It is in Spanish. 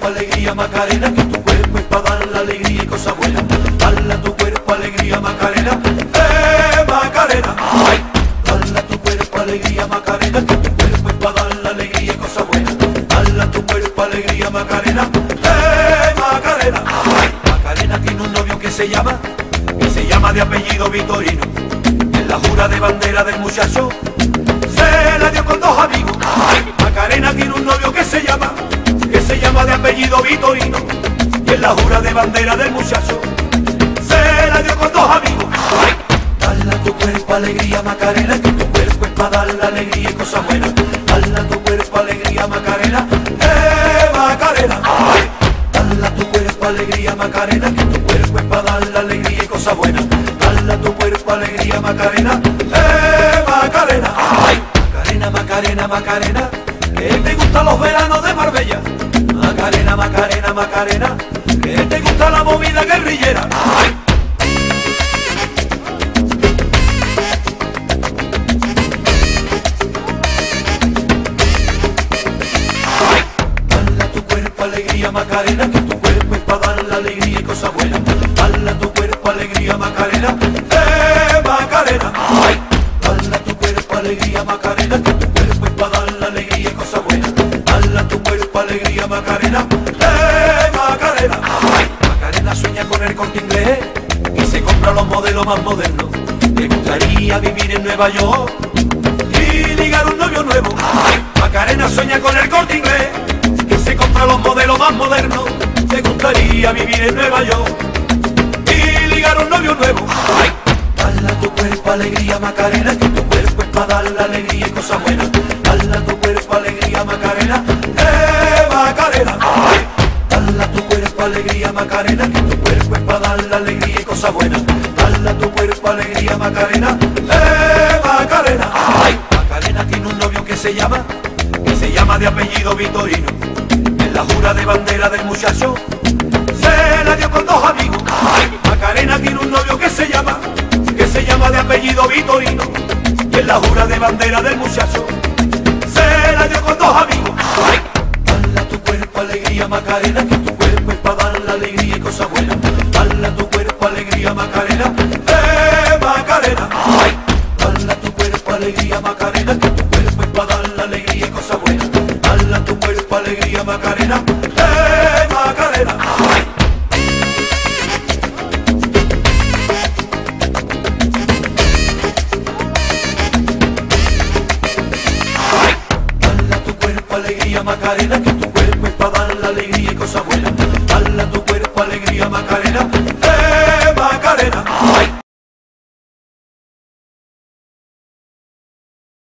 alegría Macarena, que tu cuerpo es para dar la alegría y cosas buenas. Dale a tu cuerpo alegría Macarena, Macarena. Ay. Dale a tu cuerpo alegría Macarena, que tu cuerpo es para dar la alegría y cosas buenas. Dale a tu cuerpo alegría Macarena, Macarena. Ay. Macarena tiene un novio que se llama de apellido Vitorino. En la jura de bandera del muchacho se la dio con dos amigos. Ay. Macarena tiene un novio que se llama de apellido Vitorino. Y en la jura de bandera del muchacho se la dio con dos amigos. Ay. Dale a tu cuerpo alegría Macarena, que tu cuerpo es para dar la alegría y cosas buenas. Dale a tu cuerpo alegría Macarena, Macarena. Ay. Dale a tu cuerpo alegría Macarena, que tu cuerpo es para dar la alegría y cosas buenas. Dale a tu cuerpo alegría Macarena, Macarena. Ay. Macarena, Macarena, Macarena, que te gustan los veranos de Marbella. Macarena, Macarena, Macarena, que te gusta la movida guerrillera. Ay. Ay. Dale a tu cuerpo alegría Macarena, que tu cuerpo es para dar la alegría y cosas buenas. Dale a tu cuerpo alegría Macarena, Macarena. Ay. Dale a tu cuerpo alegría Macarena, que tu cuerpo es para dar la alegría y cosas buenas. Dale a tu cuerpo alegría Macarena, Macarena. Ay. Macarena sueña con el Corte Inglés y se compra los modelos más modernos. Le gustaría vivir en Nueva York y ligar un novio nuevo. Ay. Macarena sueña con el Corte Inglés y se compra los modelos más modernos. Le gustaría vivir en Nueva York y ligar un novio nuevo. Ay. Dale a tu cuerpo alegría Macarena, que tu cuerpo es para dar la alegría y cosas buenas. Dale a tu cuerpo alegría Macarena, Macarena. Ay. Dale a tu cuerpo alegría Macarena, que tu cuerpo es para dar la alegría y cosas buenas. Dale a tu cuerpo alegría Macarena, Macarena. Ay. Macarena tiene un novio que se llama de apellido Vitorino. En la jura de bandera del muchacho se la dio con dos amigos. Ay. Macarena tiene un novio que se llama de apellido Vitorino. Y en la jura de bandera del muchacho se la dio con dos amigos. Ay. Dale a tu cuerpo alegría Macarena, que tu cuerpo es para dar la alegría y cosas buenas. Dale a tu cuerpo alegría Macarena, Macarena. Ay. Dale a tu cuerpo alegría Macarena, que tu cuerpo es para dar la alegría y cosas buenas. Dale a tu cuerpo alegría Macarena, Macarena. Ay. Alegría Macarena, que tu cuerpo es para dar la alegría y cosas buenas. Dale a tu cuerpo alegría Macarena,